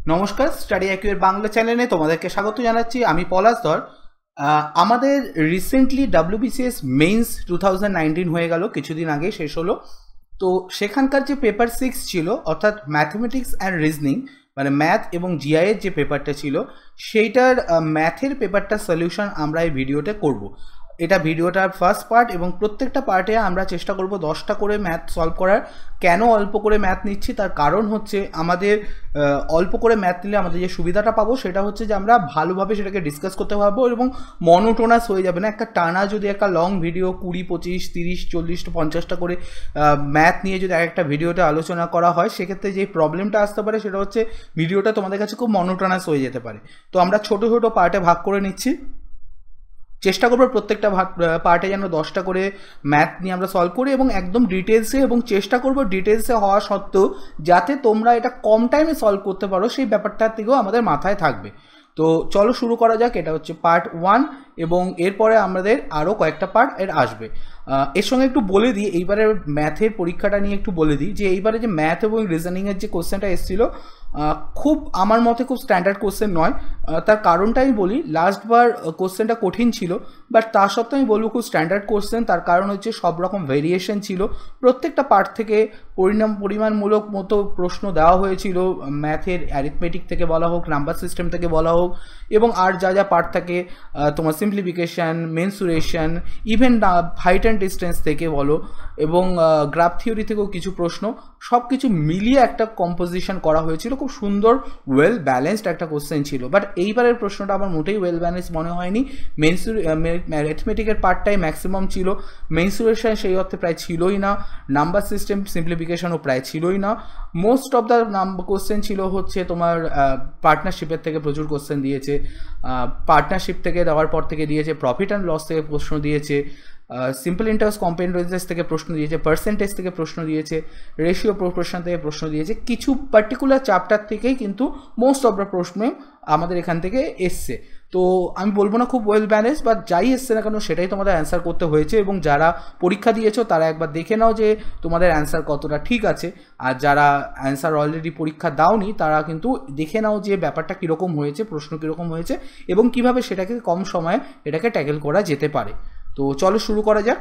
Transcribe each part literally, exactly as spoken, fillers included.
নমস্কার, study IQ এর বাংলা চ্যানেলে তোমাদেরকে স্বাগত জানাচ্ছি। আমি পলাশ ধর। আমাদের recently WBCS mains two thousand nineteen হয়ে গেল, কিছুদিন আগে শেষ হলো। তো সেখানকার যে পেপার সিক্স ছিল, অর্থাৎ ম্যাথমেটিক্স অ্যান্ড রিজনিং, মানে ম্যাথ এবং জিআইয়ের যে পেপারটা ছিল, সেইটার ম্যাথের পেপারটা সলিউশন আমরা এই ভিডিওতে করব। এটা ভিডিওটার ফার্স্ট পার্ট এবং প্রত্যেকটা পার্টে আমরা চেষ্টা করব দশটা করে ম্যাথ সলভ করার। কেন অল্প করে ম্যাথ নিচ্ছি তার কারণ হচ্ছে, আমাদের অল্প করে ম্যাথ নিলে আমাদের যে সুবিধাটা পাবো সেটা হচ্ছে যে আমরা ভালোভাবে সেটাকে ডিসকাস করতে পারবো এবং মনোটোনাস হয়ে যাবে না। একটা টানা যদি একটা লং ভিডিও কুড়ি পঁচিশ তিরিশ চল্লিশ পঞ্চাশটা করে ম্যাথ নিয়ে যদি একটা ভিডিওতে আলোচনা করা হয়, সেক্ষেত্রে যে প্রবলেমটা আসতে পারে সেটা হচ্ছে ভিডিওটা তোমাদের কাছে খুব মনোটোনাস হয়ে যেতে পারে। তো আমরা ছোটো ছোটো পার্টে ভাগ করে নিচ্ছি। চেষ্টা করবো প্রত্যেকটা ভাগ পার্টে যেন দশটা করে ম্যাথ নিয়ে আমরা সলভ করি এবং একদম ডিটেলসে, এবং চেষ্টা করবো ডিটেলসে হওয়া সত্ত্বেও যাতে তোমরা এটা কম টাইমে সলভ করতে পারো সেই ব্যাপারটার থেকেও আমাদের মাথায় থাকবে। তো চলো শুরু করা যাক। এটা হচ্ছে পার্ট ওয়ান এবং এরপরে আমাদের আরও কয়েকটা পার্ট এর আসবে। এর সঙ্গে একটু বলে দিই, এইবারের ম্যাথের পরীক্ষাটা নিয়ে একটু বলে দিই যে এইবারে যে ম্যাথ এবং রিজনিংয়ের যে কোশ্চেনটা এসেছিলো, খুব আমার মতে খুব স্ট্যান্ডার্ড কোশ্চেন নয়। তার কারণটা আমি বলি, লাস্টবার কোশ্চেনটা কঠিন ছিল, বাট তা সত্ত্বেও আমি বলবো খুব স্ট্যান্ডার্ড কোশ্চেন। তার কারণ হচ্ছে সব রকম ভেরিয়েশন ছিল, প্রত্যেকটা পার্ট থেকে পরিণাম পরিমাণমূলক মতো প্রশ্ন দেওয়া হয়েছিল। ম্যাথের অ্যারিথমেটিক থেকে বলা হোক, নাম্বার সিস্টেম থেকে বলা হোক, এবং আর যা যা পার্ট থাকে তোমার simplification, mensuration, even height and distance থেকে বলো, এবং গ্রাফ থিওরি থেকেও কিছু প্রশ্ন, সব কিছু মিলিয়ে একটা কম্পোজিশন করা হয়েছিল। খুব সুন্দর ওয়েল ব্যালেন্সড একটা কোশ্চেন ছিল। বাট এইবারের প্রশ্নটা আমার মোটেই ওয়েল ব্যালেন্স মনে হয়নি। মেনসুর অ্যারিথমেটিকের পার্টটাই ম্যাক্সিমাম ছিল, মেনসুরেশন সেই অর্থে প্রায় ছিলই না, নাম্বার সিস্টেম সিম্পলিফিকেশনও প্রায় ছিলই না। Most of the number question ছিল হচ্ছে তোমার পার্টনারশিপের থেকে প্রচুর কোশ্চেন দিয়েছে, পার্টনারশিপ থেকে দেওয়ার পর থেকে দিয়েছে, প্রফিট অ্যান্ড লস থেকে প্রশ্ন দিয়েছে, সিম্পল ইন্টারেস্ট কম্পাউন্ড ইন্টারেস্ট থেকে প্রশ্ন দিয়েছে, পার্সেন্টেজ থেকে প্রশ্ন দিয়েছে, রেশিও প্রপোর্শন থেকে প্রশ্ন দিয়েছে। কিছু পার্টিকুলার চ্যাপ্টার থেকেই কিন্তু মোস্ট অফ দ্য প্রশ্ন আমাদের এখান থেকে এসছে। তো আমি বলবো না খুব ওয়েল ব্যালেন্স, বাট যাই এসছে না কেন সেটাই তোমাদের অ্যান্সার করতে হয়েছে। এবং যারা পরীক্ষা দিয়েছো তারা একবার দেখে নাও যে তোমাদের অ্যান্সার কতটা ঠিক আছে, আর যারা অ্যান্সার অলরেডি পরীক্ষা দাওনি তারা কিন্তু দেখে নাও যে ব্যাপারটা কীরকম হয়েছে, প্রশ্ন কীরকম হয়েছে, এবং কিভাবে সেটাকে কম সময়ে এটাকে ট্যাকেল করা যেতে পারে। তো চলো শুরু করা যাক।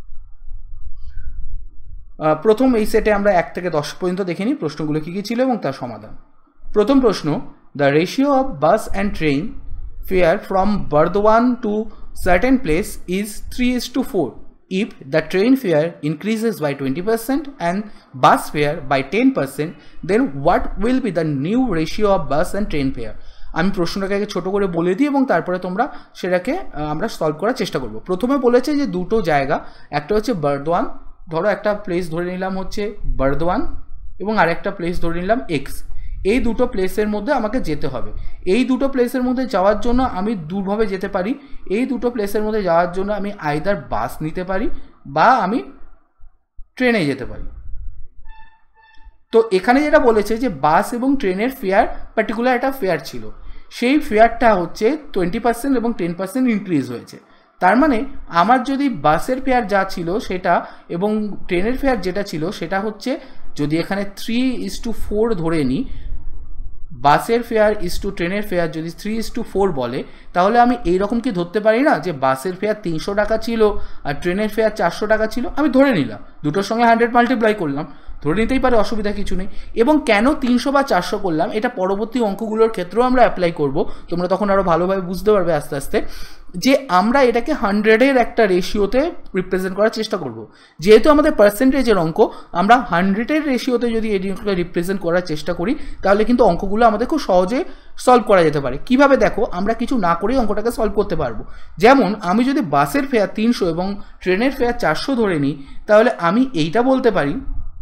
প্রথম এই সেটে আমরা এক থেকে দশ পর্যন্ত দেখে নিই প্রশ্নগুলো কী কী ছিল এবং তার সমাধান। প্রথম প্রশ্ন, the ratio of bus and train fare from Bardhaman to certain place is three is to four if the train fare increases by twenty percent and bus fare by ten percent, then what will be the new ratio of bus and train fare? আমি প্রশ্নটাকে আগে ছোটো করে বলে দিই এবং তারপরে তোমরা সেটাকে আমরা সলভ করার চেষ্টা করব। প্রথমে বলেছে যে দুটো জায়গা, একটা হচ্ছে বর্ধমান, ধরো একটা প্লেস ধরে নিলাম হচ্ছে বর্ধমান, এবং আরেকটা প্লেস ধরে নিলাম এক্স। এই দুটো প্লেসের মধ্যে আমাকে যেতে হবে। এই দুটো প্লেসের মধ্যে যাওয়ার জন্য আমি দুভাবে যেতে পারি। এই দুটো প্লেসের মধ্যে যাওয়ার জন্য আমি আইদার বাস নিতে পারি বা আমি ট্রেনে যেতে পারি। তো এখানে যেটা বলেছে যে বাস এবং ট্রেনের ফেয়ার পার্টিকুলার একটা ফেয়ার ছিল, সেই ফেয়ারটা হচ্ছে টোয়েন্টি পার্সেন্ট এবং টেন পার্সেন্ট ইনক্রিজ হয়েছে। তার মানে আমার যদি বাসের ফেয়ার যা ছিল সেটা এবং ট্রেনের ফেয়ার যেটা ছিল সেটা হচ্ছে, যদি এখানে থ্রি ইজ টু ফোর ধরে নিই, বাসের ফেয়ার ইজ টু ট্রেনের ফেয়ার যদি থ্রি ইজ টু ফোর বলে, তাহলে আমি এইরকম কি ধরতে পারি না যে বাসের ফেয়ার তিনশো টাকা ছিল আর ট্রেনের ফেয়ার চারশো টাকা ছিল? আমি ধরে নিলাম, দুটোর সঙ্গে হান্ড্রেড মাল্টিপ্লাই করলাম, ধরে নিতেই পারে, অসুবিধা কিছু নেই। এবং কেন তিনশো বা চারশো করলাম এটা পরবর্তী অঙ্কগুলোর ক্ষেত্রেও আমরা অ্যাপ্লাই করব, তোমরা তখন আরও ভালোভাবে বুঝতে পারবে আস্তে আস্তে, যে আমরা এটাকে হান্ড্রেডের একটা রেশিওতে রিপ্রেজেন্ট করার চেষ্টা করব। যেহেতু আমাদের পার্সেন্টেজের অঙ্ক, আমরা হান্ড্রেডের রেশিওতে যদি এটাকে রিপ্রেজেন্ট করার চেষ্টা করি তাহলে কিন্তু অঙ্কগুলো আমাদের খুব সহজে সলভ করা যেতে পারে। কিভাবে দেখো, আমরা কিছু না করেই অঙ্কটাকে সলভ করতে পারবো। যেমন আমি যদি বাসের ফেয়ার তিনশো এবং ট্রেনের ফেয়ার চারশো ধরে নিই, তাহলে আমি এইটা বলতে পারি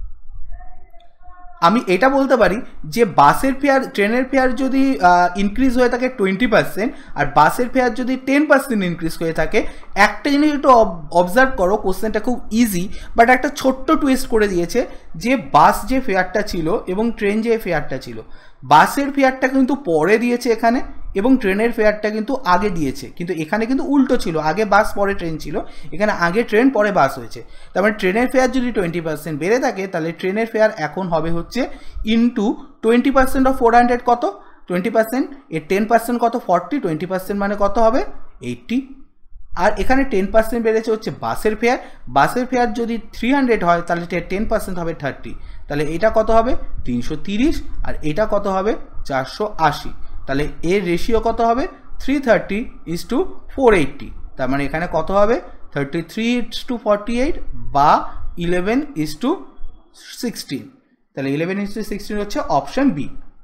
আমি এটা বলতে পারি যে বাসের ফেয়ার ট্রেনের ফেয়ার যদি ইনক্রিজ হয়ে থাকে টোয়েন্টি পার্সেন্ট আর বাসের ফেয়ার যদি টেন পার্সেন্ট ইনক্রিজ হয়ে থাকে, একটা জিনিস একটু অবজার্ভ করো, কোশ্চেনটা খুব ইজি বাট একটা ছোট্ট টুইস্ট করে দিয়েছে যে বাস যে ফেয়ারটা ছিল এবং ট্রেন যে ফেয়ারটা ছিল, বাসের ফেয়ারটা কিন্তু পরে দিয়েছে এখানে এবং ট্রেনের ফেয়ারটা কিন্তু আগে দিয়েছে, কিন্তু এখানে কিন্তু উল্টো ছিল, আগে বাস পরে ট্রেন ছিল, এখানে আগে ট্রেন পরে বাস হয়েছে। তার মানে ট্রেনের ফেয়ার যদি টোয়েন্টি পার্সেন্ট বেড়ে থাকে তাহলে ট্রেনের ফেয়ার এখন হবে হচ্ছে into twenty percent of four hundred কত টোয়েন্টি পার্সেন্ট, এর টেন পার্সেন্ট কত ফর্টি, টোয়েন্টি পার্সেন্ট মানে কত হবে এইটটি। আর এখানে টেন পার্সেন্ট বেড়েছে হচ্ছে বাসের ফেয়ার, বাসের ফেয়ার যদি থ্রি হান্ড্রেড হয় তাহলে টেন পার্সেন্ট হবে থার্টি, তাহলে এটা কত হবে তিনশো তিরিশ, আর এটা কত হবে চারশো আশি। তাহলে এর রেশিও কত হবে three thirty is to four eighty, তার মানে এখানে কত হবে thirty three is to forty eight বা ইলেভেন ইস টু সিক্সটিন। তাহলে ইলেভেন ইস টু সিক্সটিন হচ্ছে অপশন বি।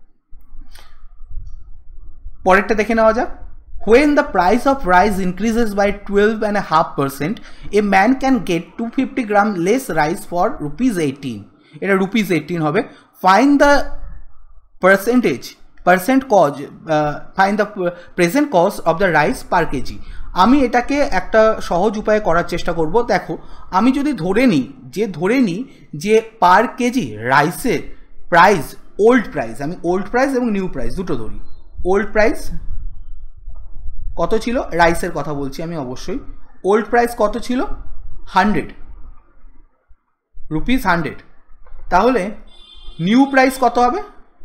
পরেরটা দেখে নেওয়া যাক। When the price of rice increases by twelve and a half percent, a man can get two hundred fifty gram less rice for rupees eighteen. এটা rupees eighteen হবে। Find the percentage percent cost uh, find the present cost of the rice per kg. আমি এটাকে একটা সহজ উপায়ে করার চেষ্টা করব। দেখো আমি যদি ধরে নিই যে ধরে নিই যে পার কেজি রাইসের প্রাইস, ওল্ড প্রাইস, আমি ওল্ড প্রাইস এবং নিউ প্রাইস দুটো ধরি। ওল্ড প্রাইস কত ছিল, রাইসের কথা বলছি আমি অবশ্যই, ওল্ড প্রাইস কত ছিল হান্ড্রেড রুপিস হান্ড্রেড, তাহলে নিউ প্রাইস কত হবে,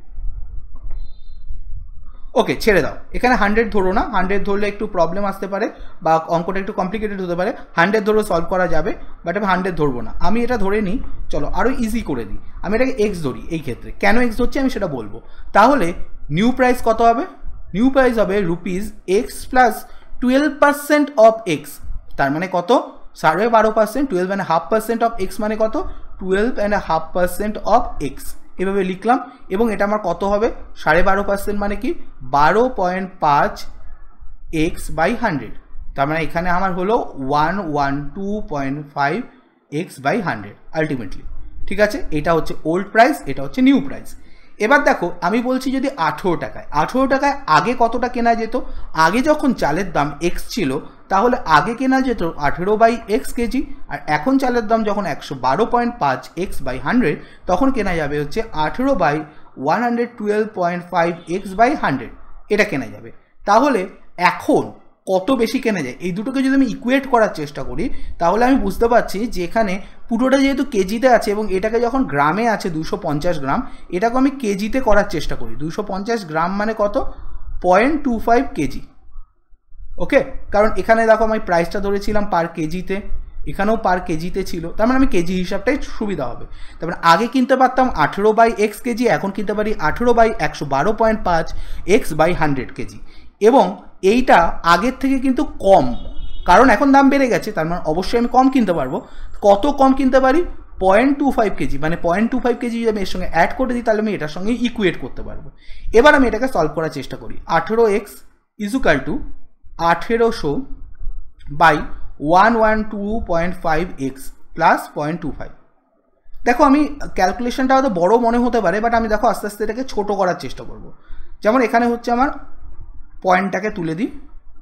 ওকে ছেড়ে দাও, এখানে হান্ড্রেড ধরো না, হান্ড্রেড ধরলে একটু প্রবলেম আসতে পারে বা অঙ্কটা একটু কমপ্লিকেটেড হতে পারে, হান্ড্রেড ধরেও সলভ করা যাবে, বাট আমি হান্ড্রেড ধরবো না, আমি এটা ধরে নিই, চলো আরও ইজি করে দিই, আমি এটাকে এক্স ধরি। এই ক্ষেত্রে কেন এক্স ধরছি আমি সেটা বলবো। তাহলে নিউ প্রাইস কত হবে, নিউ প্রাইস হবে rupees x plus twelve percent of x, তার মানে কত সাড়ে বারো পার্সেন্ট, twelve and half percent of x মানে কত twelve and half percent of x, এভাবে লিখলাম। এবং এটা আমার কত হবে সাড়ে বারো পার্সেন্ট মানে কি বারো পয়েন্ট পাঁচ এক্স বাই হান্ড্রেড, তার মানে এখানে আমার হলো one one two point five x by hundred ultimately. ঠিক আছে, এটা হচ্ছে ওল্ড প্রাইস, এটা হচ্ছে নিউ প্রাইস। এবার দেখো আমি বলছি যদি আঠেরো টাকায়, আঠেরো টাকায় আগে কতটা কেনা যেত, আগে যখন চালের দাম এক্স ছিল তাহলে আগে কেনা যেত আঠেরো বাই এক্স কেজি, আর এখন চালের দাম যখন একশো বারো পয়েন্ট পাঁচ এক্স বাই হান্ড্রেড তখন কেনা যাবে হচ্ছে আঠেরো by one hundred twelve point five x by hundred, এটা কেনা যাবে। তাহলে এখন কত বেশি কেনা যায়, এই দুটোকে যদি আমি ইকুয়েট করার চেষ্টা করি তাহলে আমি বুঝতে পারছি যে এখানে পুরোটা যেহেতু কেজিতে আছে এবং এটাকে যখন গ্রামে আছে দুশো পঞ্চাশ গ্রাম, এটাকে আমি কেজিতে করার চেষ্টা করি, দুশো পঞ্চাশ গ্রাম মানে কত point two five kg. Okay, কারণ এখানে দেখো আমি প্রাইসটা ধরেছিলাম পার কেজিতে, এখানেও পার কেজিতে ছিল, তার মানে আমি কেজি হিসাবটাই সুবিধা হবে। তারপরে আগে কিনতে পারতাম আঠেরো বাই এক্স কেজি, এখন কিনতে পারি আঠেরো বাই একশো বারো পয়েন্ট পাঁচ এক্স বাই হান্ড্রেড কেজি, এবং এইটা আগের থেকে কিন্তু কম, কারণ এখন দাম বেড়ে গেছে, তার মানে অবশ্যই আমি কম কিনতে পারবো। কত কম কিনতে পারি পয়েন্ট টু ফাইভ কেজি, মানে পয়েন্ট টু ফাইভ কেজি যদি আমি এর সঙ্গে অ্যাড করে দিই তাহলে আমি এটার সঙ্গে ইকুয়েট করতে পারবো। এবার আমি এটাকে সলভ করার চেষ্টা করি। আঠেরো এক্স ইজুকাল টু আঠেরোশো by one one two point five x plus point two five. দেখো আমি ক্যালকুলেশনটা হয়তো বড় মনে হতে পারে, বাট আমি দেখো আস্তে আস্তে এটাকে ছোটো করার চেষ্টা করব। যেমন এখানে হচ্ছে আমার পয়েন্টটাকে তুলে দিই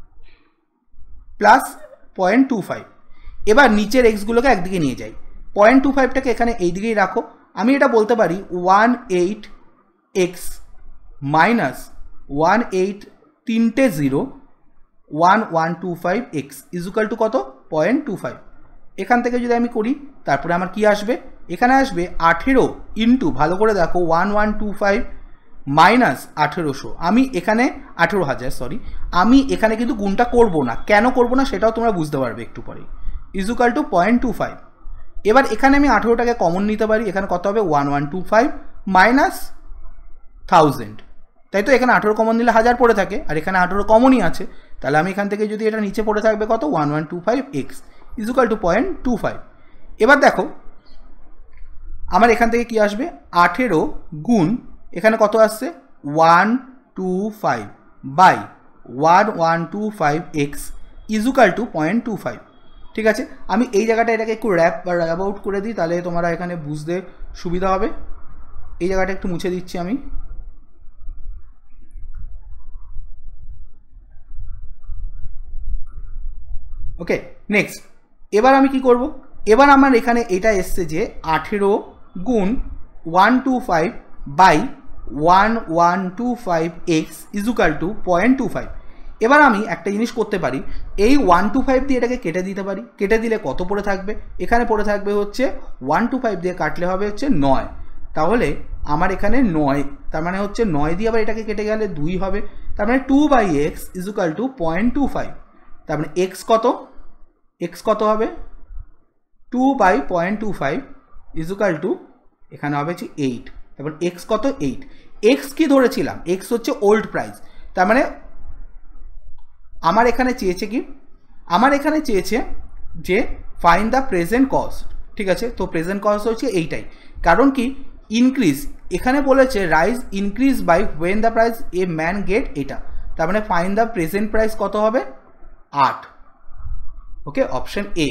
প্লাস পয়েন্ট টু ফাইভ, এবার নিচের এক্সগুলোকে একদিকে নিয়ে যাই, পয়েন্ট টু ফাইভটাকে এখানে এই দিকেই রাখো, আমি এটা বলতে পারি one eight x minus one eight তিনটে zero one one two five x equal to কত পয়েন্ট টু ফাইভ। এখান থেকে যদি আমি করি তারপরে আমার কি আসবে, এখানে আসবে আঠেরো ইন্টু, ভালো করে দেখো one one two five minus আঠেরোশো, আমি এখানে আঠেরো হাজার সরি আমি এখানে কিন্তু গুণটা করব না, কেন করব না সেটাও তোমরা বুঝতে পারবে একটু পরে, equal to point two five. এবার এখানে আমি আঠেরোটাকে কমন নিতে পারি, এখানে কত হবে one one two five minus thousand, তাই তো এখানে আঠেরো কমন নিলে হাজার পড়ে থাকে, আর এখানে আঠেরো কমনই আছে, তাহলে আমি এখান থেকে যদি এটা নিচে পড়ে থাকবে কত one one two five x equal to point two five. এবার দেখো আমার এখান থেকে কি আসবে আঠেরো গুণ এখানে কত আসছে one two five by one one two five x equal to point two five. ঠিক আছে, আমি এই জায়গাটা এটাকে একটু র্যাপ বা র্যাপ আউট করে দিই, তাহলে তোমরা এখানে বুঝতে সুবিধা হবে। এই জায়গাটা একটু মুছে দিচ্ছি আমি। ওকে, নেক্সট এবার আমি কি করব, এবার আমার এখানে এটা এসছে যে আঠেরো গুণ one two five by one one two five x equal to point two five. এবার আমি একটা জিনিস করতে পারি, এই ওয়ান টু ফাইভ দিয়ে এটাকে কেটে দিতে পারি, কেটে দিলে কত পড়ে থাকবে, এখানে পড়ে থাকবে হচ্ছে ওয়ান টু ফাইভ দিয়ে কাটলে হবে হচ্ছে নয়, তাহলে আমার এখানে নয়, তার মানে হচ্ছে নয় দিয়ে আবার এটাকে কেটে গেলে দুই হবে, তার মানে two by x is equal to point two five, তার মানে এক্স কত, এক্স কত হবে two by point two five is equal to এখানে হবে হচ্ছে এইট, তারপর এক্স কত এইট। এক্স কি ধরেছিলাম, এক্স হচ্ছে ওল্ড প্রাইস, তার মানে আমার এখানে চেয়েছে কি, আমার এখানে চেয়েছে যে ফাইন্ড দ্য প্রেজেন্ট কস্ট, ঠিক আছে। তো প্রেজেন্ট কস্ট হচ্ছে এইটাই, কারণ কি ইনক্রিজ এখানে বলেছে rise increase by when the price a man get, এটা তার মানে ফাইন্ড দ্য প্রেজেন্ট প্রাইস কত হবে আট, okay option A.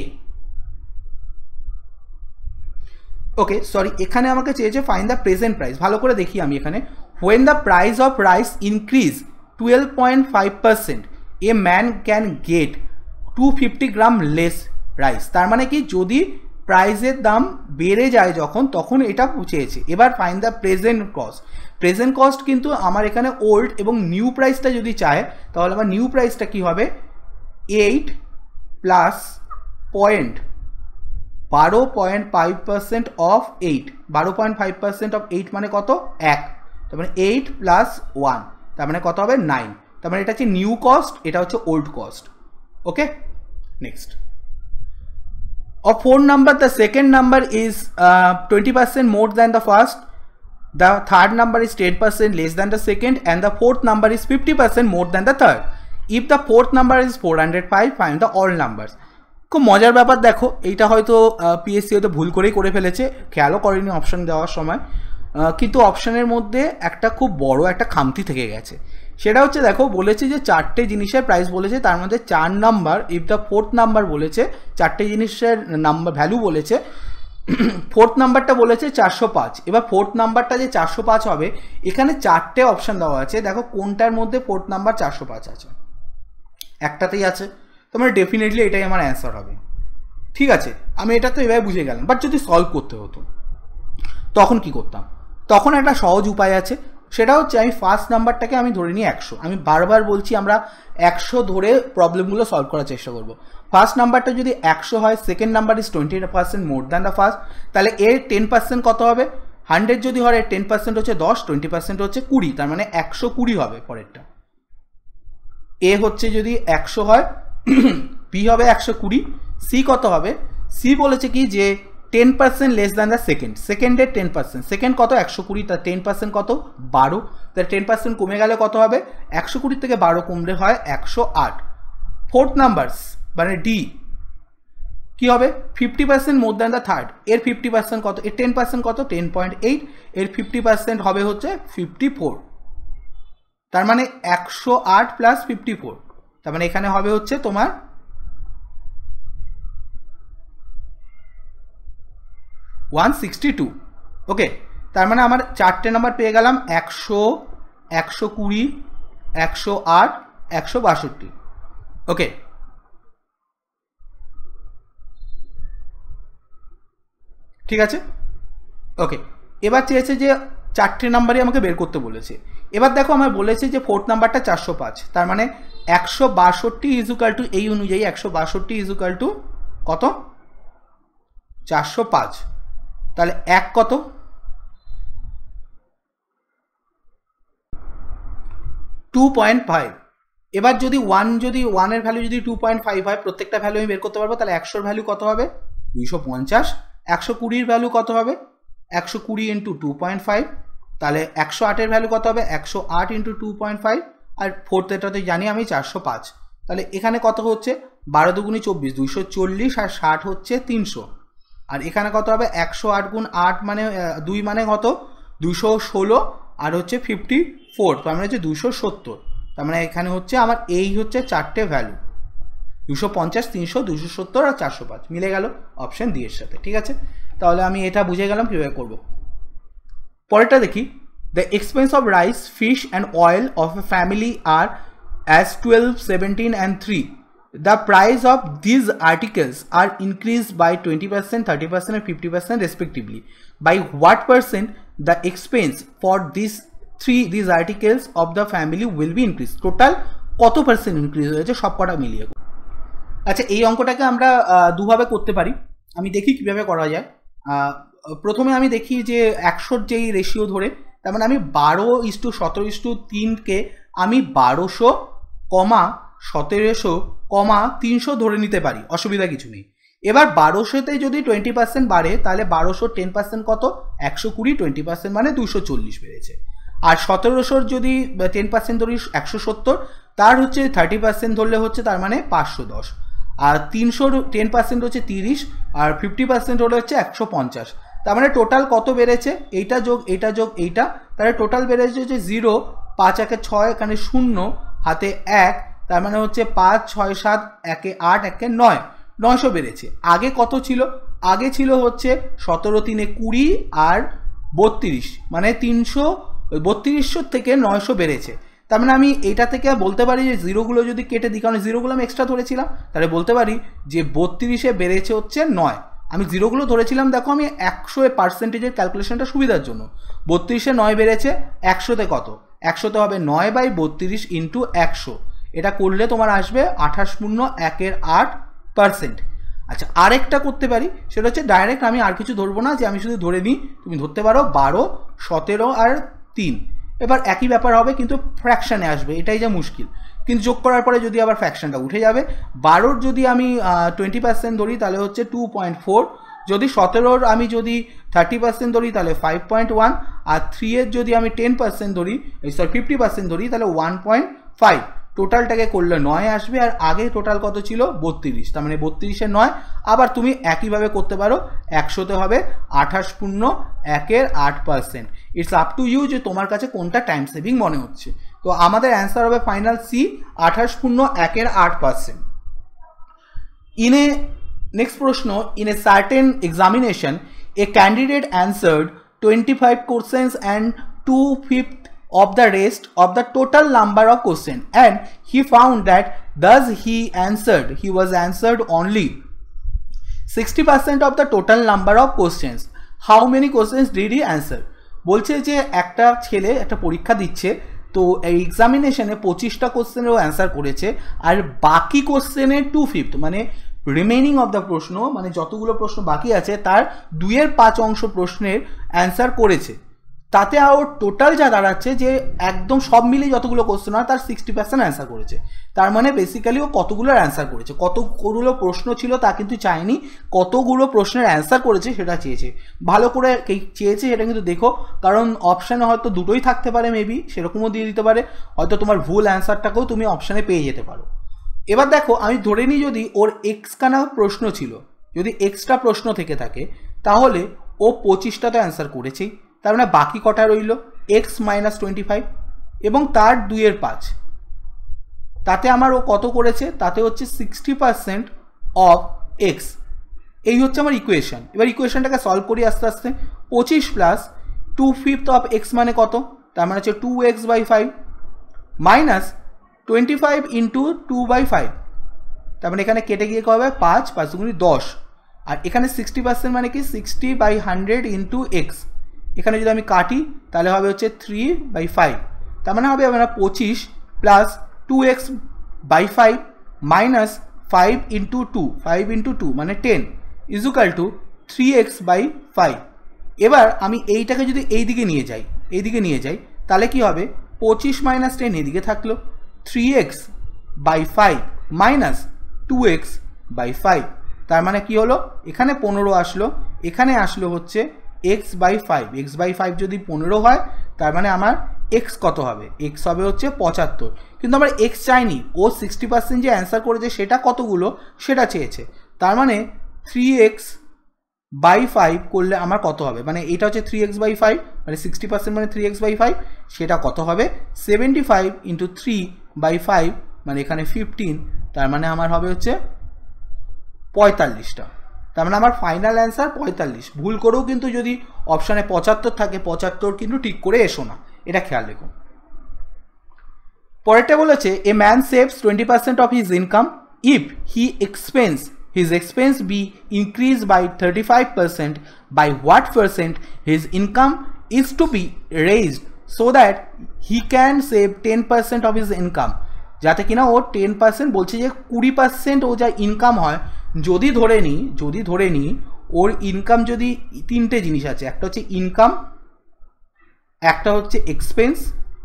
Okay sorry, এখানে আমাকে চেয়েছে ফাইন্ড দ্য প্রেজেন্ট প্রাইস, ভালো করে দেখি আমি এখানে, when the price of rice increase twelve point five percent a man can get two fifty gram less rice, তার মানে কি যদি প্রাইসের দাম বেড়ে যায় যখন, তখন এটা চেয়েছে। এবার find the present cost, present cost কিন্তু আমার এখানে ওল্ড এবং নিউ প্রাইসটা যদি চায় তাহলে আমার নিউ প্রাইসটা কি হবে এইট প্লাস পয়েন্ট বারো point five percent of eight, বারো point five percent of eight মানে কত এক, তার মানে এইট প্লাস ওয়ান তার মানে কত হবে নাইন, তার মানে এটা হচ্ছে নিউ কস্ট, এটা হচ্ছে old cost, okay. Next, of four number the second number is uh, twenty percent more than the first, the third number is ten percent less than the second, and the fourth number is fifty percent more than the third. If the fourth number is four hundred five, find the all numbers. খুব মজার ব্যাপার, দেখো এইটা হয়তো PSC হয়তো ভুল করেই করে ফেলেছে, খেয়ালও করেনি অপশন দেওয়ার সময়, কিন্তু অপশনের মধ্যে একটা খুব বড় একটা খামতি থেকে গেছে, সেটা হচ্ছে দেখো বলেছে যে চারটে জিনিসের প্রাইস বলেছে, তার মধ্যে চার number if the fourth number বলেছে, চারটে জিনিসের নাম্বার ভ্যালু বলেছে, ফোর্থ নাম্বারটা বলেছে চারশো পাঁচ। এবার ফোর্থ নাম্বারটা যে চারশো পাঁচ হবে, এখানে চারটে অপশান দেওয়া আছে, দেখো কোনটার মধ্যে ফোর্থ নাম্বার চারশো পাঁচ আছে, একটাতেই আছে, তোমার ডেফিনেটলি এটাই আমার অ্যান্সার হবে, ঠিক আছে। আমি এটা তো এভাবে বুঝে গেলাম, বাট যদি সলভ করতে হতো তখন কি করতাম, তখন একটা সহজ উপায় আছে, সেটা হচ্ছে আমি ফার্স্ট নাম্বারটাকে আমি ধরে নিই একশো, আমি বারবার বলছি আমরা একশো ধরে প্রবলেমগুলো সলভ করার চেষ্টা করব। ফার্স্ট নাম্বারটা যদি একশো হয়, second number is twenty percent more than the first, তাহলে এর টেন পার্সেন্ট কত হবে, হান্ড্রেড যদি হয় টেন পার্সেন্ট হচ্ছে দশ, টোয়েন্টি পার্সেন্ট হচ্ছে কুড়ি, তার মানে একশো কুড়ি হবে পরেরটা। এ হচ্ছে যদি একশো হয়, বি হবে একশো কুড়ি, সি কত হবে, সি বলেছে কি যে ten percent less than the second, সেকেন্ডের টেন পার্সেন্ট, সেকেন্ড কত একশো কুড়ি, তার টেন পার্সেন্ট কত বারো, তার টেন পার্সেন্ট কমে গেলে কত হবে, একশো কুড়ি থেকে বারো কমলে হয় একশো আট। ফোর্থ নাম্বার মানে ডি কি হবে, fifty percent more than the third, এর ফিফটি পার্সেন্ট কত, এর টেন পার্সেন্ট কত টেন পয়েন্ট এইট, এর ফিফটি পার্সেন্ট হবে হচ্ছে ফিফটি ফোর, তার মানে একশো আট প্লাস ফিফটি ফোর, তার মানে এখানে হবে হচ্ছে তোমার ওয়ান সিক্সটি টু, ওকে। তার মানে আমার চারটে নাম্বার পেয়ে গেলাম, একশো, একশো কুড়ি, একশো আট, একশো বাষট্টি, ওকে। ঠিক আছে, ওকে। এবার চেয়েছে যে চারটে নাম্বারই আমাকে বের করতে বলেছে, এবার দেখো আমার বলেছে যে ফোর্থ নাম্বারটা চারশো পাঁচ, তার মানে একশো বাষট্টি ইজুকাল টু, এই অনুযায়ী একশো বাষট্টি ইজুকাল টু কত চারশো পাঁচ, তাহলে এক কত টু পয়েন্ট ফাইভ। এবার যদি ওয়ান যদি ওয়ানের ভ্যালু যদি টু পয়েন্ট ফাইভ হয়, প্রত্যেকটা ভ্যালু আমি বের করতে পারবো, তাহলে একশোর ভ্যালু কত হবে দুইশো পঞ্চাশ, একশো কুড়ির ভ্যালু কত হবে একশো কুড়ি ইন্টু টু পয়েন্ট ফাইভ, তাহলে একশো আটের ভ্যালু কত হবে একশো আট ইন্টু টু পয়েন্ট ফাইভ, আর ফোর্থ এটাতে জানি আমি চারশো পাঁচ, তাহলে এখানে কত হচ্ছে বারো দুগুণি চব্বিশ, দুইশো চল্লিশ, আর ষাট হচ্ছে তিনশো, আর এখানে কত হবে একশো আট গুণ আট মানে দুই মানে কত দুশো ষোলো, আর হচ্ছে ফিফটি ফোর, তার মানে হচ্ছে দুশো সত্তর, তার মানে এখানে হচ্ছে আমার এই হচ্ছে চারটে ভ্যালু দুশো পঞ্চাশ, তিনশো, দুশো সত্তর আর চারশো পাঁচ মিলে গেল অপশন ডি এর সাথে, ঠিক আছে। তাহলে আমি এটা বুঝে গেলাম কীভাবে করবো। পরেরটা দেখি, the expense of rice, fish and oil of a family are as twelve, seventeen and three, the price of these articles are increased by twenty percent, thirty percent and fifty percent respectively. By what percent the expense for these three these articles of the family will be increased? Total কত percent increase হয়েছে সব কটা মিলিয়ে। আচ্ছা, এই অঙ্কটাকে আমরা দুভাবে করতে পারি, আমি দেখি কিভাবে করা যায়। প্রথমে আমি দেখি যে একশোর যেই রেশিও ধরে, তার মানে আমি বারো ইস টু সতেরো ইস টু তিনকে আমি বারোশো কমা সতেরোশো কমা তিনশো ধরে নিতে পারি, অসুবিধা কিছু নেই। এবার বারোশোতে যদি টোয়েন্টি পার্সেন্ট বাড়ে তাহলে বারোশো টেন পার্সেন্ট কত, একশো কুড়ি, টোয়েন্টি পার্সেন্ট মানে দুশো চল্লিশ বেড়েছে। আর সতেরোশোর যদি টেন পার্সেন্ট ধরি একশো সত্তর, তার হচ্ছে থার্টি পার্সেন্ট ধরলে হচ্ছে তার মানে পাঁচশো দশ। আর তিনশোর টেন পার্সেন্ট হচ্ছে তিরিশ, আর ফিফটি পার্সেন্ট হলে হচ্ছে একশো পঞ্চাশ। তার মানে টোটাল কত বেড়েছে, এইটা যোগ এইটা যোগ এইটা, তাহলে টোটাল বেড়েছে হচ্ছে জিরো, পাঁচ একে ছয়, এখানে শূন্য, হাতে এক, তার মানে হচ্ছে পাঁচ ছয় সাত, একে আট, একে নয়, নয়শো বেড়েছে। আগে কত ছিল, আগে ছিল হচ্ছে সতেরো তিনে কুড়ি আর বত্রিশ, মানে তিনশো বত্রিশশো থেকে নয়শো বেড়েছে। তার মানে আমি এটা থেকে বলতে পারি যে জিরোগুলো যদি কেটে দিই, কারণ জিরোগুলো আমি এক্সট্রা ধরেছিলাম, তাহলে বলতে পারি যে বত্রিশে বেড়েছে হচ্ছে নয়। আমি জিরোগুলো ধরেছিলাম, দেখো আমি একশো পার্সেন্টেজের ক্যালকুলেশনটা সুবিধার জন্য, বত্রিশে নয় বেড়েছে, একশোতে কত, একশোতে হবে নয় বাই বত্রিশ ইন্টু একশো, এটা করলে তোমার আসবে আঠাশ পূর্ণ একের আট পার্সেন্ট। আচ্ছা, আরেকটা করতে পারি, সেটা হচ্ছে ডাইরেক্ট আমি আর কিছু ধরবো না, যে আমি শুধু ধরে নিই, তুমি ধরতে পারো বারো, সতেরো আর তিন, এবার একই ব্যাপার হবে কিন্তু ফ্র্যাকশানে আসবে, এটাই যা মুশকিল। কিন্তু যোগ করার পরে যদি আবার ফ্র্যাকশনটা উঠে যাবে, বারোর যদি আমি টোয়েন্টি পার্সেন্ট ধরি তাহলে হচ্ছে টু পয়েন্ট ফোর, যদি সতেরোর আমি যদি থার্টি পার্সেন্ট ধরি তাহলে ফাইভ পয়েন্ট ওয়ান, আর থ্রি এর যদি আমি টেন পার্সেন্ট ধরি, সরি ফিফটি পার্সেন্ট ধরি তাহলে ওয়ান পয়েন্ট ফাইভ। টোটালটাকে করলে নয় আসবে, আর আগে টোটাল কত ছিল বত্রিশ, তার মানে বত্রিশে নয়। আবার তুমি একইভাবে করতে পারো, একশোতে হবে আঠাশ পূর্ণ একের আট percent. It's up to you যে তোমার কাছে কোনটা টাইম সেভিং মনে হচ্ছে। তো আমাদের অ্যান্সার হবে ফাইনাল সি, আঠাশ পূর্ণ একের আট পার্সেন্ট। ইন এ নেক্সট প্রশ্ন, in a certain examination a candidate answered twenty five questions and two fifth of the rest of the total number of questions, and he found that thus he answered he was answered only sixty percent of the total number of questions. How many questions did he answer? বলছে যে একটা ছেলে একটা পরীক্ষা দিচ্ছে, তো এই এক্সামিনেশনে পঁচিশটা কোশ্চেনেরও অ্যান্সার করেছে, আর বাকি কোশ্চেনের টু ফিফথ মানে রিমেইনিং অফ দ্য প্রশ্ন, মানে যতগুলো প্রশ্ন বাকি আছে তার দুইয়ের পাঁচ অংশ প্রশ্নের অ্যান্সার করেছে। তাতে আর টোটাল যা দাঁড়াচ্ছে যে একদম সব মিলিয়ে যতগুলো কোশ্চেন হয় তার সিক্সটি পার্সেন্ট অ্যান্সার করেছে। তার মানে বেসিক্যালি ও কতগুলোর অ্যান্সার করেছে, কতগুলো প্রশ্ন ছিল তা কিন্তু চায়নি, কতগুলো প্রশ্নের অ্যান্সার করেছে সেটা চেয়েছে। ভালো করে চেয়েছে সেটা কিন্তু দেখো, কারণ অপশানে হয়তো দুটোই থাকতে পারে, মেবি সেরকমও দিয়ে দিতে পারে, হয়তো তোমার ভুল অ্যান্সারটাকেও তুমি অপশানে পেয়ে যেতে পারো। এবার দেখো, আমি ধরে নিই যদি ওর এক্সখানা প্রশ্ন ছিল, যদি এক্সট্রা প্রশ্ন থেকে থাকে, তাহলে ও পঁচিশটাতে অ্যান্সার করেছেই। তার মানে বাকি কটা রইল, এক্স মাইনাস টোয়েন্টি ফাইভ এবং তার দুইয়ের পাঁচ, তাতে আমার ও কত করেছে, তাতে হচ্ছে সিক্সটি পার্সেন্ট অফ এক্স। এই হচ্ছে আমার ইকুয়েশন। এবার ইকুয়েশনটাকে সলভ করি আস্তে আস্তে। পঁচিশ plus two fifth of x মানে কত, তার মানে হচ্ছে two x by five minus twenty five into two by five, তার মানে এখানে কেটে গিয়ে কবে পাঁচ, পাঁচ দুগুণি দশ, আর এখানে সিক্সটি পার্সেন্ট মানে কি sixty by hundred into x, এখানে যদি আমি কাটি তাহলে হবে হচ্ছে থ্রি বাই ফাইভ, তার মানে হবে আমরা পঁচিশ plus two x by five minus five into two, five into two মানে ten is equal to three x by five. এবার আমি এইটাকে যদি এই দিকে নিয়ে যাই, এই দিকে নিয়ে যাই তাহলে কি হবে, পঁচিশ মাইনাস টেন এদিকে থাকলো, three x by five minus two x by five, তার মানে কি হলো, এখানে পনেরো আসলো, এখানে আসলো হচ্ছে x by five. X by five যদি পনেরো হয়, তার মানে আমার এক্স কত হবে, এক্স হবে হচ্ছে পঁচাত্তর। কিন্তু আমার এক্স চাইনি, ও সিক্সটি পার্সেন্ট যে অ্যান্সার করেছে সেটা কতগুলো সেটা চেয়েছে। তার মানে থ্রি এক্স বাই ফাইভ করলে আমার কত হবে, মানে এটা হচ্ছে থ্রি এক্স বাই ফাইভ, মানে সিক্সটি পার্সেন্ট মানে থ্রি এক্স বাই ফাইভ, সেটা কত হবে seventy five into three by five, মানে এখানে ফিফটিন, তার মানে আমার হবে হচ্ছে পঁয়তাল্লিশটা। তার মানে আমার ফাইনাল অ্যান্সার পঁয়তাল্লিশ। ভুল করেও কিন্তু যদি অপশানে পঁচাত্তর থাকে, পঁচাত্তর কিন্তু ঠিক করে এসো না, এটা খেয়াল রেখো। পরেরটা বলেছে, a man saves twenty percent of his income if he expense his expense be increased by thirty-five percent, by what percent his income is to be raised so that he can save ten percent of his income, যাতে কিনা ও ten percent বলছে যে কুড়ি percent ও যা income হয়, যদি ধরে নিই যদি ধরে নিই ওর ইনকাম যদি তিনটে জিনিস আছে, একটা হচ্ছে ইনকাম, একটা হচ্ছে এক্সপেন্স,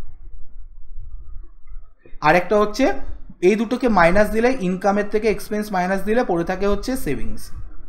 আর একটা হচ্ছে এই দুটোকে মাইনাস দিলে, ইনকামের থেকে এক্সপেন্স মাইনাস দিলে পড়ে থাকে হচ্ছে সেভিংস।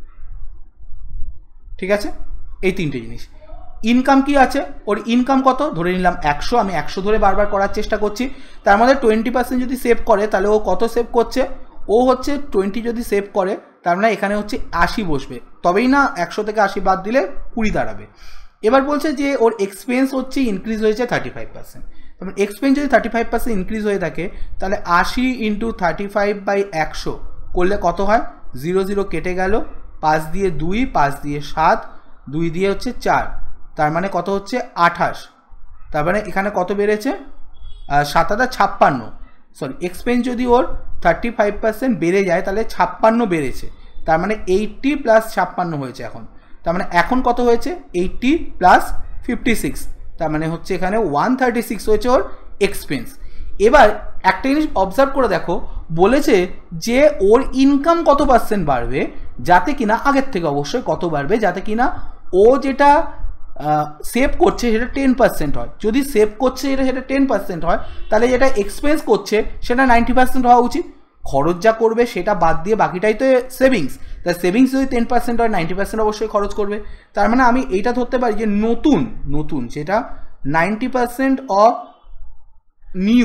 ঠিক আছে, এই তিনটে জিনিস। ইনকাম কি আছে, ওর ইনকাম কত ধরে নিলাম একশো, আমি একশো ধরে বারবার করার চেষ্টা করছি। তার মধ্যে টোয়েন্টি পার্সেন্ট যদি সেভ করে তাহলে ও কত সেভ করছে, ও হচ্ছে টোয়েন্টি যদি সেভ করে তার মানে এখানে হচ্ছে আশি বসবে, তবেই না একশো থেকে আশি বাদ দিলে কুড়ি দাঁড়াবে। এবার বলছে যে ওর এক্সপেন্স হচ্ছে ইনক্রিজ হয়েছে থার্টি ফাইভ পার্সেন্ট, তারপরে এক্সপেন্স যদি থার্টি ফাইভ পার্সেন্ট ইনক্রিজ হয়ে থাকে তাহলে আশি ইন্টু থার্টি ফাইভ বাই একশো করলে কত হয়, জিরো জিরো কেটে গেল, পাঁচ দিয়ে দুই, পাঁচ দিয়ে সাত, দুই দিয়ে হচ্ছে চার, তার মানে কত হচ্ছে আঠাশ। তার মানে এখানে কত বেড়েছে, সাত হাজার ছাপ্পান্ন, সরি এক্সপেন্স যদি ওর থার্টি ফাইভ পার্সেন্ট বেড়ে যায় তাহলে ছাপ্পান্ন বেড়েছে, তার মানে এইটটি প্লাস ছাপ্পান্ন হয়েছে এখন। তার মানে এখন কত হয়েছে, এইটটি প্লাস ফিফটি সিক্স, তার মানে হচ্ছে এখানে ওয়ান থার্টি সিক্স হয়েছে ওর এক্সপেন্স। এবার একটা জিনিস অবজার্ভ করে দেখো, বলেছে যে ওর ইনকাম কত পার্সেন্ট বাড়বে, যাতে কিনা আগের থেকে অবশ্যই কত বাড়বে, যাতে কিনা ও যেটা সেভ করছে সেটা টেন পার্সেন্ট হয়। যদি সেভ করছে এটা সেটা টেন পার্সেন্ট হয় তাহলে যেটা এক্সপেন্স করছে সেটা নাইনটি পার্সেন্ট হওয়া উচিত। খরচ যা করবে সেটা বাদ দিয়ে বাকিটাই তো সেভিংস, তাই সেভিংস যদি টেন পার্সেন্ট হয় নাইনটি পার্সেন্ট অবশ্যই খরচ করবে। তার মানে আমি এইটা ধরতে পারি যে নতুন নতুন যেটা ninety percent of new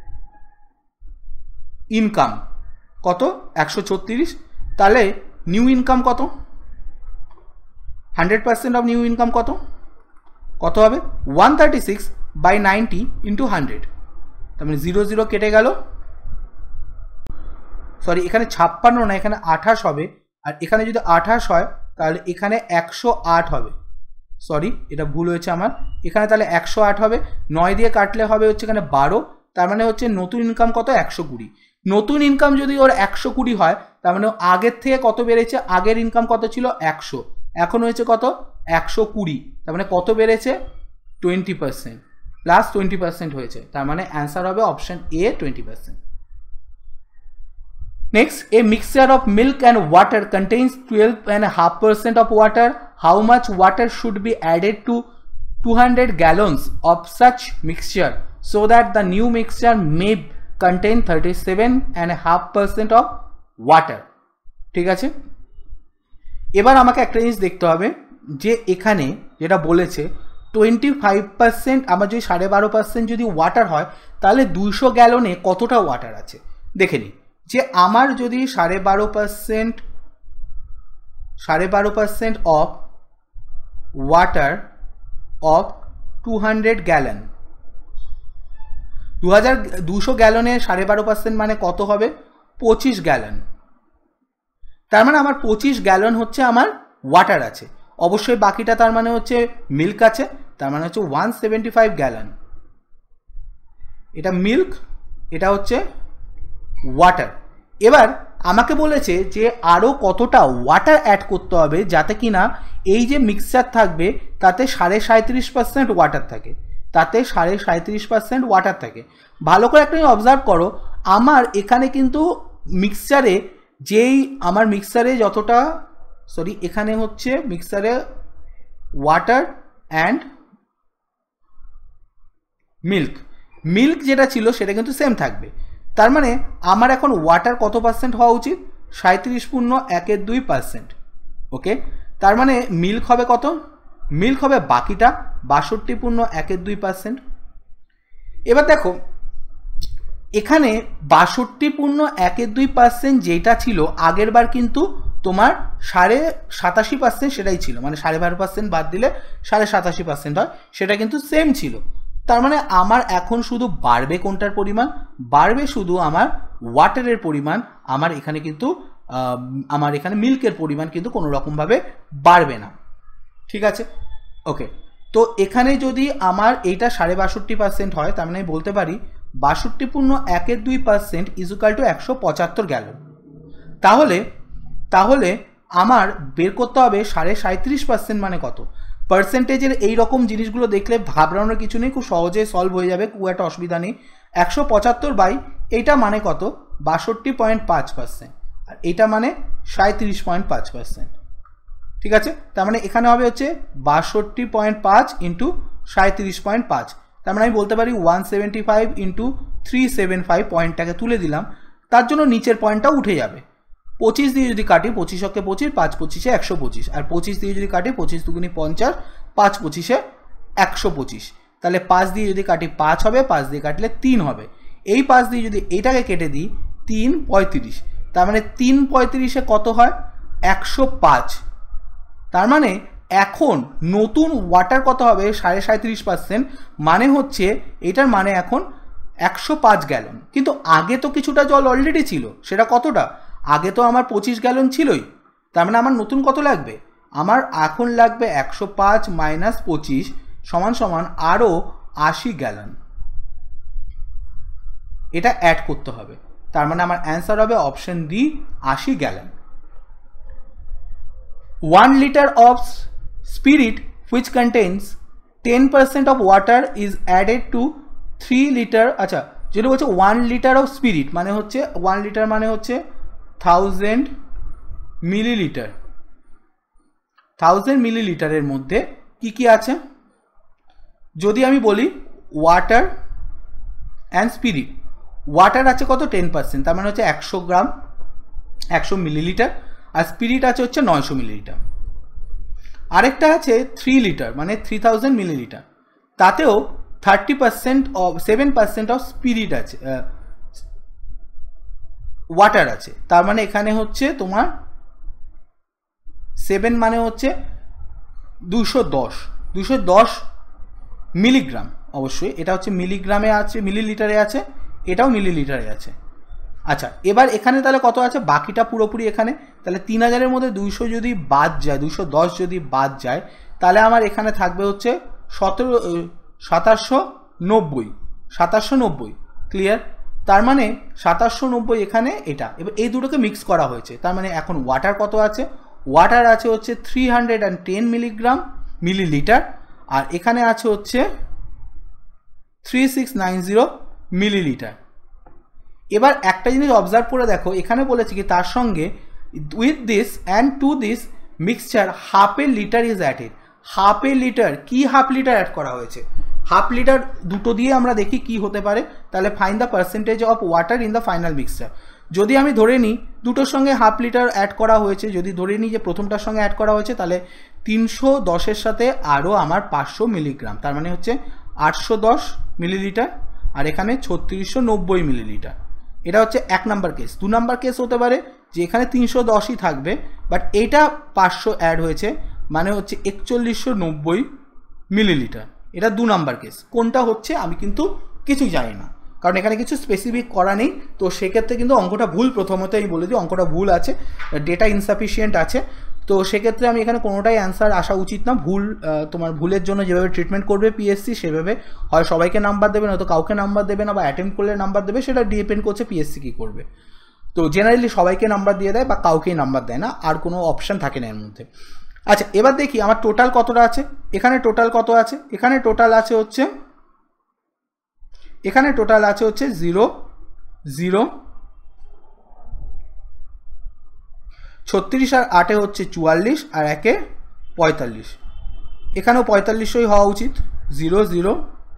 income কত, একশো ছত্রিশ, তাহলে নিউ ইনকাম কত, hundred percent of new income কত কত হবে, one thirty six by ninety into hundred, তার মানে জিরো জিরো কেটে গেল, সরি এখানে ছাপ্পান্ন না এখানে আঠাশ হবে, আর এখানে যদি আঠাশ হয় তাহলে এখানে একশো আট হবে, সরি এটা ভুল হয়েছে আমার, এখানে তাহলে একশো আট হবে, নয় দিয়ে কাটলে হবে হচ্ছে এখানে বারো, তার মানে হচ্ছে নতুন ইনকাম কত, একশো কুড়ি। নতুন ইনকাম যদি ওর একশো কুড়ি হয় তার মানে আগের থেকে কত বেড়েছে, আগের ইনকাম কত ছিল একশো, এখন হয়েছে কত একশো কুড়ি, তার মানে কত বেড়েছে twenty percent, plus twenty percent হয়েছে, তার মানে অ্যান্সার হবে option A twenty percent. Next, a mixture of milk and water contains twelve point five percent of water. How much water should be added to two hundred gallons of such mixture so that the new mixture may contain thirty-seven point five percent of water? ঠিক আছে, এবার আমাকে একটা জিনিস দেখতে হবে যে এখানে যেটা বলেছে টোয়েন্টি ফাইভ পার্সেন্ট, আমার যদি সাড়ে বারো পার্সেন্ট যদি ওয়াটার হয় তাহলে দুইশো গ্যালনে কতটা ওয়াটার আছে দেখে নিই। যে আমার যদি সাড়ে বারো পার্সেন্ট সাড়ে বারো percent of water of two hundred gallon, দু হাজার দুশো গ্যালনে সাড়ে বারো পার্সেন্ট মানে কত হবে, পঁচিশ গ্যালন। তার মানে আমার পঁচিশ গ্যালন হচ্ছে আমার ওয়াটার আছে, অবশ্যই বাকিটা তার মানে হচ্ছে মিল্ক আছে, তার মানে হচ্ছে ওয়ান সেভেন্টি ফাইভ গ্যালন, এটা মিল্ক, এটা হচ্ছে ওয়াটার। এবার আমাকে বলেছে যে আরও কতটা ওয়াটার অ্যাড করতে হবে যাতে কিনা এই যে মিক্সচার থাকবে তাতে সাড়ে সাঁত্রিশ পার্সেন্ট ওয়াটার থাকে, তাতে সাড়ে সাঁত্রিশ পার্সেন্ট ওয়াটার থাকে। ভালো করে একটা অবজার্ভ করো, আমার এখানে কিন্তু মিক্সচারে যেই আমার মিক্সচারে যতটা, সরি এখানে হচ্ছে মিক্সচারে ওয়াটার অ্যান্ড মিল্ক, মিল্ক যেটা ছিল সেটা কিন্তু সেম থাকবে। তার মানে আমার এখন ওয়াটার কত পার্সেন্ট হওয়া উচিত, সাঁত্রিশ পূর্ণ একের দুই পার্সেন্ট, ওকে। তার মানে মিল্ক হবে কত, মিল্ক হবে বাকিটা বাষট্টি পূর্ণ একের দুই পার্সেন্ট। এবার দেখো এখানে বাষট্টি পূর্ণ একের দুই পার্সেন্ট যেটা ছিল আগের বার কিন্তু তোমার সাড়ে সাতাশি পার্সেন্ট সেটাই ছিল, মানে সাড়ে বারো পার্সেন্ট বাদ দিলে সাড়ে সাতাশি পার্সেন্ট হয়, সেটা কিন্তু সেম ছিল। তার মানে আমার এখন শুধু বাড়বে কোনটার পরিমাণ, বাড়বে শুধু আমার ওয়াটারের পরিমাণ, আমার এখানে কিন্তু আমার এখানে মিল্কের পরিমাণ কিন্তু কোনো রকমভাবে বাড়বে না, ঠিক আছে, ওকে। তো এখানে যদি আমার এইটা সাড়ে বাষট্টি পার্সেন্ট হয় তার মানে বলতে পারি বাষট্টি পূর্ণ একের দুই পার্সেন্ট ইজুকাল টু একশো পঁচাত্তর গ্যালন। তাহলে তাহলে আমার বের করতে হবে সাড়ে সাঁত্রিশ পার্সেন্ট মানে কত। পার্সেন্টেজের এই রকম জিনিসগুলো দেখলে ঘাবড়ানোর কিছু নেই, খুব সহজে সলভ হয়ে যাবে, খুব একটা অসুবিধা নেই। একশো পঁচাত্তর বাই এইটা মানে কত, বাষট্টি পয়েন্ট পাঁচ পার্সেন্ট, আর এইটা মানে সাঁত্রিশ পয়েন্ট পাঁচ পার্সেন্ট। ঠিক আছে, তার মানে এখানে হবে হচ্ছে বাষট্টি পয়েন্ট পাঁচ ইন্টু সাঁত্রিশ পয়েন্ট পাঁচ, তার মানে আমি বলতে পারি one seventy five into three seven five পয়েন্টটাকে তুলে দিলাম, তার জন্য নিচের পয়েন্টটা উঠে যাবে। পঁচিশ দিয়ে যদি কাটি, পঁচিশ অক্ষে পঁচিশ, পাঁচ পঁচিশে একশো পঁচিশ, আর পঁচিশ দিয়ে যদি কাটি, পঁচিশ দুগুনি পঞ্চাশ, পাঁচ পঁচিশে একশো পঁচিশ, তাহলে পাঁচ দিয়ে যদি কাটি পাঁচ হবে, পাঁচ দিয়ে কাটলে তিন হবে। এই পাঁচ দিয়ে যদি এইটাকে কেটে দিই, তিন পঁয়ত্রিশ, তার মানে তিন পঁয়ত্রিশে কত হয়, একশো পাঁচ। তার মানে এখন নতুন ওয়াটার কত হবে, সাড়ে সাঁত্রিশ পার্সেন্ট, মানে হচ্ছে এটার মানে এখন একশো পাঁচ গ্যালন। কিন্তু আগে তো কিছুটা জল অলরেডি ছিল, সেটা কতটা, আগে তো আমার পঁচিশ গ্যালন ছিলই, তার মানে আমার নতুন কত লাগবে, আমার এখন লাগবে একশো পাঁচ মাইনাস পঁচিশ সমান সমান আরও আশি গ্যালন, এটা অ্যাড করতে হবে। তার মানে আমার অ্যান্সার হবে অপশন ডি, আশি gallon. one liter of spirit which contains ten percent of water is added to three liter, আচ্ছা যেটা বলছে one liter of spirit মানে হচ্ছে one liter মানে হচ্ছে থাউজেন্ড মিলিলিটার, থাউজেন্ড মিলিলিটারের মধ্যে কি কি আছে, যদি আমি বলি ওয়াটার অ্যান্ড স্পিরিট, ওয়াটার আছে কত টেন পার্সেন্ট, তার মানে হচ্ছে একশো গ্রাম, একশো মিলিলিটার, আর স্পিরিট আছে হচ্ছে নয়শো মিলিলিটার। আরেকটা আছে থ্রি লিটার মানে থ্রি থাউজেন্ড মিলিলিটার, তাতেও thirty percent of seven percent of spirit আছে, ওয়াটার আছে, তার মানে এখানে হচ্ছে তোমার সেভেন মানে হচ্ছে দুশো দশ, দুশো দশ মিলিগ্রাম, অবশ্যই এটা হচ্ছে মিলিগ্রামে আছে, মিলিলিটারে আছে, এটাও মিলিলিটারে আছে। আচ্ছা এবার এখানে তাহলে কত আছে, বাকিটা পুরোপুরি এখানে, তাহলে তিন হাজারের মধ্যে দুইশো যদি বাদ যায়, দুশো দশ যদি বাদ যায়, তাহলে আমার এখানে থাকবে হচ্ছে সতেরো সাতাশশো নব্বই, সাতাশশো নব্বই, ক্লিয়ার। তার মানে সাতাশশো নব্বই এখানে এটা, এবার এই দুটোকে মিক্স করা হয়েছে, তার মানে এখন ওয়াটার কত আছে, ওয়াটার আছে হচ্ছে three hundred and ten milligram milliliter, আর এখানে আছে হচ্ছে three six nine zero milliliter. এবার একটা জিনিস অবজার্ভ করে দেখো, এখানে বলেছে কি তার সঙ্গে with this and to this mixture half a liter is added, half a liter, কি হাফ লিটার অ্যাড করা হয়েছে, হাফ লিটার দুটো দিয়ে আমরা দেখি কি হতে পারে, তাহলে find the percentage of water in the final mixture. যদি আমি ধরে নিই দুটোর সঙ্গে হাফ লিটার অ্যাড করা হয়েছে, যদি ধরে নিই যে প্রথমটার সঙ্গে অ্যাড করা হয়েছে, তাহলে তিনশো দশের সাথে আরও আমার পাঁচশো মিলিগ্রাম, তার মানে হচ্ছে আটশো দশ মিলিলিটার, আর এখানে ছত্রিশশো নব্বই মিলিলিটার। এটা হচ্ছে এক নাম্বার কেস। দু নাম্বার কেস হতে পারে যে এখানে তিনশো দশই থাকবে, বাট এটা পাঁচশো অ্যাড হয়েছে, মানে হচ্ছে একচল্লিশশো নব্বই মিলিলিটার, এটা দু নাম্বার কেস। কোনটা হচ্ছে আমি কিন্তু কিছুই জানি না, কারণ এখানে কিছু স্পেসিফিক করা নেই, তো সেক্ষেত্রে কিন্তু অঙ্কটা ভুল, প্রথমত আমি বলে দিই অঙ্কটা ভুল আছে, ডেটা ইনসাফিসিয়েন্ট আছে, তো সেক্ষেত্রে আমি এখানে কোনোটাই অ্যান্সার আসা উচিত না। ভুল, তোমার ভুলের জন্য যেভাবে ট্রিটমেন্ট করবে পিএসসি, সেভাবে হয় সবাইকে নাম্বার দেবে, নয়তো কাউকে নাম্বার দেবে না, বা অ্যাটেম্প করলে নাম্বার দেবে, সেটা ডিপেন্ড করছে পিএসসি কী করবে। তো জেনারেলি সবাইকে নাম্বার দিয়ে দেয় বা কাউকেই নাম্বার দেয় না, আর কোনো অপশান থাকে না এর মধ্যে। আচ্ছা এবার দেখি আমার টোটাল কতটা আছে, এখানে টোটাল কত আছে, এখানে টোটাল আছে হচ্ছে এখানে টোটাল আছে হচ্ছে জিরো জিরো ছত্রিশ, আর আটে হচ্ছে চুয়াল্লিশ, আর একে পঁয়তাল্লিশ, এখানেও পঁয়তাল্লিশই হওয়া উচিত, জিরো জিরো,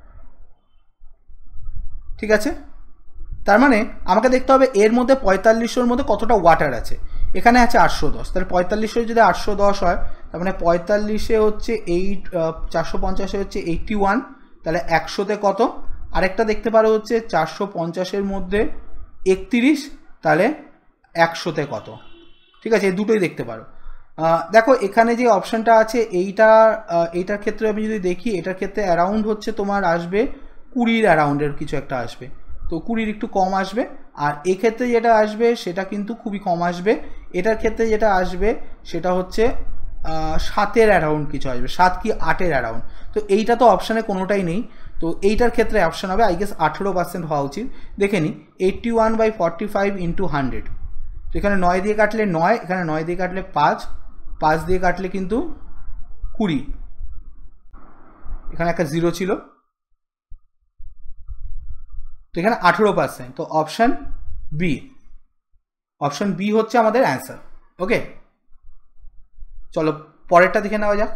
ঠিক আছে। তার মানে আমাকে দেখতে হবে এর মধ্যে পঁয়তাল্লিশের মধ্যে কতটা ওয়াটার আছে, এখানে আছে আটশো দশ, তাহলে পঁয়তাল্লিশে যদি আটশো দশ হয়, তার মানে পঁয়তাল্লিশে হচ্ছে এইট, চারশো পঞ্চাশে হচ্ছে এইটটি ওয়ান, তাহলে একশোতে কত, আরেকটা দেখতে পারো হচ্ছে চারশো পঞ্চাশের মধ্যে একত্রিশ, তাহলে একশোতে কত, ঠিক আছে, এই দুটোই দেখতে পারো। দেখো এখানে যে অপশানটা আছে এইটা, এইটার ক্ষেত্রে আমি যদি দেখি, এটার ক্ষেত্রে অ্যারাউন্ড হচ্ছে তোমার আসবে কুড়ির অ্যারাউন্ডের কিছু একটা আসবে, তো কুড়ির একটু কম আসবে, আর এক্ষেত্রে যেটা আসবে সেটা কিন্তু খুবই কম আসবে, এটার ক্ষেত্রে যেটা আসবে সেটা হচ্ছে সাতের অ্যারাউন্ড কিছু আসবে, সাত কি আটের অ্যারাউন্ড, তো এইটা তো অপশানে কোনোটাই নেই, তো এইটার ক্ষেত্রে অপশান হবে আই গেস আঠেরো পার্সেন্ট হওয়া উচিত। দেখে নিই eighty one by forty five into hundred, তো এখানে নয় দিয়ে কাটলে নয়, এখানে নয় দিয়ে কাটলে পাঁচ, পাঁচ দিয়ে কাটলে কিন্তু কুড়ি, এখানে একটা জিরো ছিল, তো এখানে আঠেরো পার্সেন্ট, তো অপশান বি, অপশান বি হচ্ছে আমাদের অ্যান্সার। ওকে চলো পরেরটা দেখে নেওয়া যাক।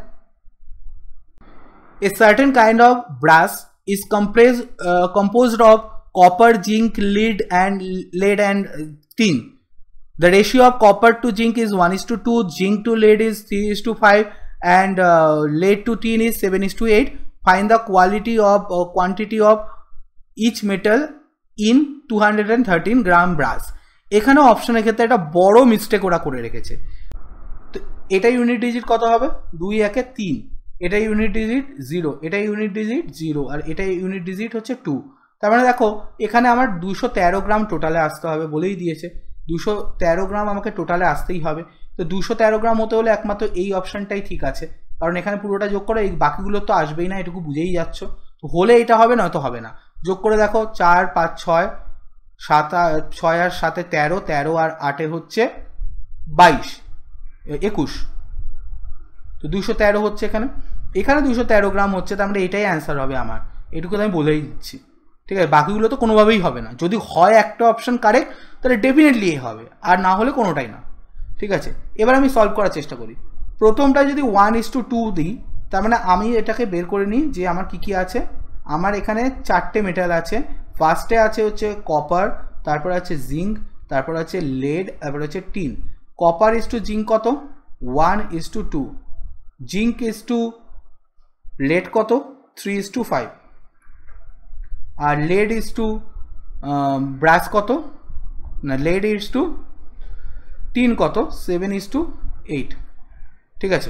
A certain kind of brass is composed uh, composed of copper, zinc, lead and lead and tin. The ratio of copper to zinc is one is to two, zinc to lead is three is to five, and uh, lead to tin is seven is to eight. Find the quality of uh, quantity of each metal in two hundred thirteen gram brass. এখানে অপশনের ক্ষেত্রে একটা বড় mistake ওরা করে রেখেছে। তো এটা ইউনিট ডিজিট কত হবে? দুই একে তিন, এটা ইউনিট ডিজিট জিরো, এটা ইউনিট ডিজিট জিরো, আর এটা ইউনিট ডিজিট হচ্ছে টু। তার মানে দেখো এখানে আমার দুশো তেরো গ্রাম টোটালে আসতে হবে, বলেই দিয়েছে দুশো তেরো গ্রাম আমাকে টোটালে আসতেই হবে। তো দুশো তেরো গ্রাম হতে হলে একমাত্র এই অপশানটাই ঠিক আছে, কারণ এখানে পুরোটা যোগ করে এই বাকিগুলো তো আসবেই না, এটুকু বুঝেই যাচ্ছ। তো হলে এটা হবে, নয়তো হবে না। যোগ করে দেখো, চার পাঁচ ছয়, সাত ছয় আর সাথে তেরো, তেরো আর আটে হচ্ছে বাইশ, একুশ। তো দুশো তেরো হচ্ছে এখানে, এখানে দুশো তেরো গ্রাম হচ্ছে, তার মানে এটাই অ্যান্সার হবে আমার, এটুকু আমি বলেই দিচ্ছি। ঠিক আছে, বাকিগুলো তো কোনোভাবেই হবে না। যদি হয় একটা অপশান কারেক্ট তাহলে ডেফিনেটলি এ হবে, আর না হলে কোনোটাই না। ঠিক আছে, এবার আমি সলভ করার চেষ্টা করি। প্রথমটা যদি ওয়ান ইস টু টু দিই, তার মানে আমি এটাকে বের করে নিই যে আমার কী কী আছে। আমার এখানে চারটে মেটাল আছে। ফার্স্টে আছে হচ্ছে কপার, তারপর আছে জিঙ্ক, তারপর আছে লেড, তারপর হচ্ছে tin. Copper is to zinc কত? One is to two. Zinc is to lead কত? Three is to five. আর লেড ইস টু ব্রাশ কত? না, লেড ইস টু টিন কত? Seven is to eight. ঠিক আছে,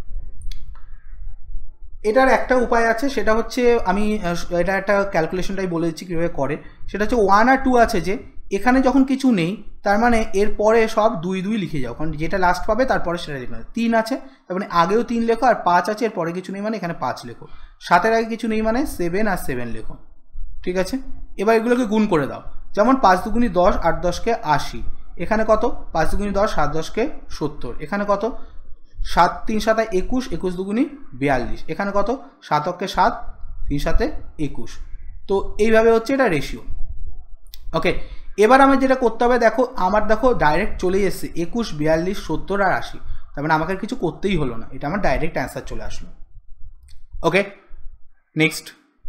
এটার একটা উপায় আছে, সেটা হচ্ছে আমি এটা একটা ক্যালকুলেশনটাই বলে দিচ্ছি কীভাবে করে। সেটা হচ্ছে ওয়ান আর টু আছে, যে এখানে যখন কিছু নেই তার মানে এর পরে সব দুই দুই লিখে যাও, কারণ যেটা লাস্ট পাবে তারপরে সেটা লিখবে। তিন আছে তার মানে আগেও তিন লেখো, আর পাঁচ আছে এর পরে কিছু নেই মানে এখানে পাঁচ লেখো। সাতের আগে কিছু নেই মানে সেভেন আর সেভেন লেখো। ঠিক আছে, এবার এগুলোকে গুণ করে দাও। যেমন পাঁচ দুগুণি দশ, আট দশকে আশি। এখানে কত? পাঁচ দুগুণি দশ, সাত দশকে সত্তর। এখানে কত? সাত তিন সাতে একুশ, একুশ দুগুণি বিয়াল্লিশ। এখানে কত? সাত অক্ষে সাত, তিন সাতে একুশ। তো এইভাবে হচ্ছে এটা রেশিও। ওকে, এবার আমার যেটা করতে হবে, দেখো আমার দেখো ডাইরেক্ট চলেই এসছে একুশ, বিয়াল্লিশ, সত্তর আর আশি। তার মানে আমাকে কিছু করতেই হলো না, এটা আমার ডাইরেক্ট অ্যান্সার চলে আসলো। Okay, next.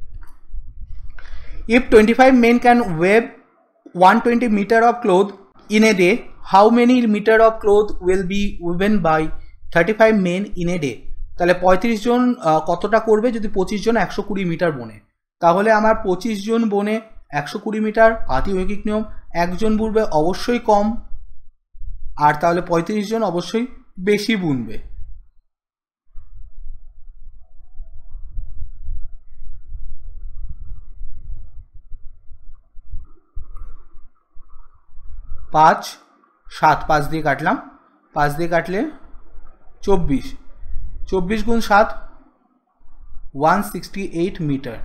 If twenty-five men can weave one hundred twenty meter of cloth in a day, how many meter of cloth will be woven by thirty-five men in a day? তাহলে পঁয়ত্রিশ জন কতটা করবে যদি পঁচিশ জন একশো কুড়ি মিটার বোনে? তাহলে আমার পঁচিশ জন বোনে একশো কুড়ি মিটার, আতিঐকিক নিয়ম, একজন বুনবে অবশ্যই কম, আর তাহলে পঁয়ত্রিশ জন অবশ্যই বেশি বুনবে। পাঁচ সাত, পাঁচ দিয়ে কাটলাম, পাঁচ দিয়ে কাটলে চব্বিশ, চব্বিশ গুণ সাত ওয়ান সিক্সটি এইট মিটার,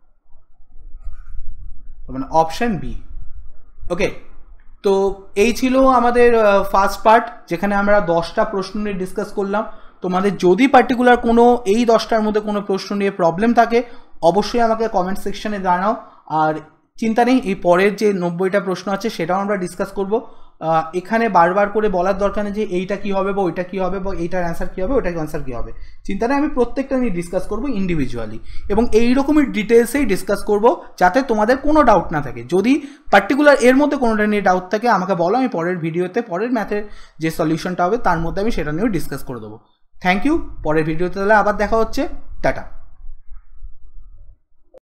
মানে অপশান বি। ওকে, তো এই ছিল আমাদের ফার্স্ট পার্ট, যেখানে আমরা দশটা প্রশ্ন নিয়ে ডিসকাস করলাম। তোমাদের যদি পার্টিকুলার কোনো এই দশটার মধ্যে কোনো প্রশ্ন নিয়ে প্রবলেম থাকে অবশ্যই আমাকে কমেন্ট সেকশনে জানাও। আর চিন্তা নেই, এই পরের যে নব্বইটা প্রশ্ন আছে সেটাও আমরা ডিসকাস করব। এখানে বারবার করে বলার দরকার নেই যে এইটা কী হবে বা ওইটা কী হবে বা এইটার অ্যান্সার কী হবে ওইটার অ্যান্সার কী হবে। চিন্তা নেই, আমি প্রত্যেকটা নিয়ে ডিসকাস করব ইন্ডিভিজুয়ালি, এবং এই রকমই ডিটেলসেই ডিসকাস করব যাতে তোমাদের কোনো ডাউট না থাকে। যদি পার্টিকুলার এর মধ্যে কোনোটা নিয়ে ডাউট থাকে আমাকে বলো, আমি পরের ভিডিওতে পরের ম্যাথের যে সলিউশনটা হবে তার মধ্যে আমি সেটা নিয়েও ডিসকাস করে দেবো। থ্যাংক ইউ, পরের ভিডিওতে তাহলে আবার দেখা হচ্ছে, টাটা।